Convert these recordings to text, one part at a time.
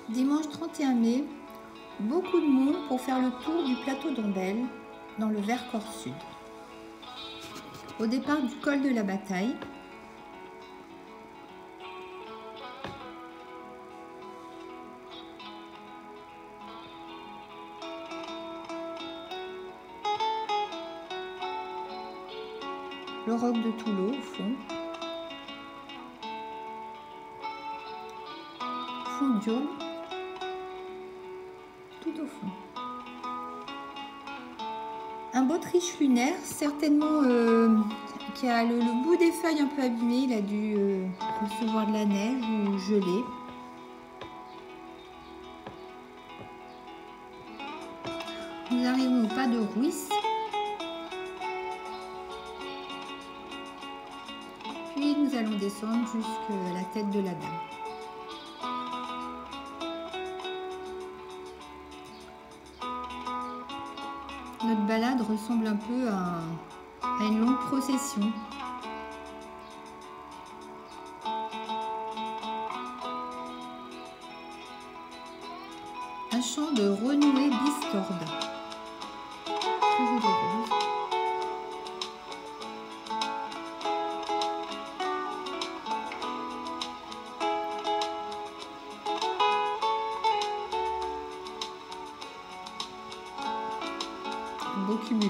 Dimanche 31 mai, beaucoup de monde pour faire le tour du plateau d'Ombel dans le Vercors Sud. Au départ du col de la Bataille, le roc de Toulot au fond, Fondiaux tout au fond. Un beau triche lunaire, certainement qui a le bout des feuilles un peu abîmé, il a dû recevoir de la neige ou geler. Nous arrivons au pas de Rouisse. Puis nous allons descendre jusqu'à la tête de la dame. Notre balade ressemble un peu à une longue procession. Un chant de Renoué Bistorde. Très joli rose. Un beau cumulus.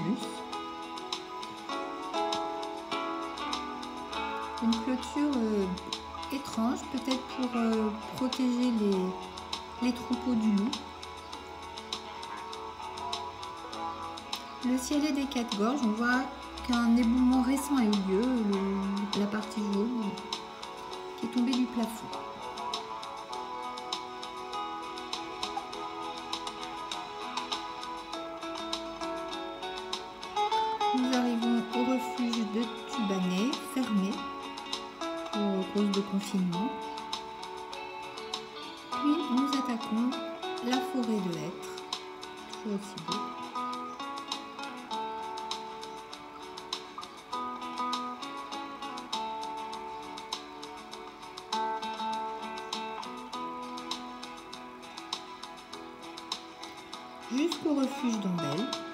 Une clôture étrange, peut-être pour protéger les troupeaux du loup. Le ciel est des quatre gorges, on voit qu'un éboulement récent a eu lieu, la partie jaune qui est tombée du plafond. Nous arrivons au refuge de Tubanais, fermé pour cause de confinement. Puis nous attaquons la forêt de hêtres, toujours aussi beau. Jusqu'au refuge d'Ombel.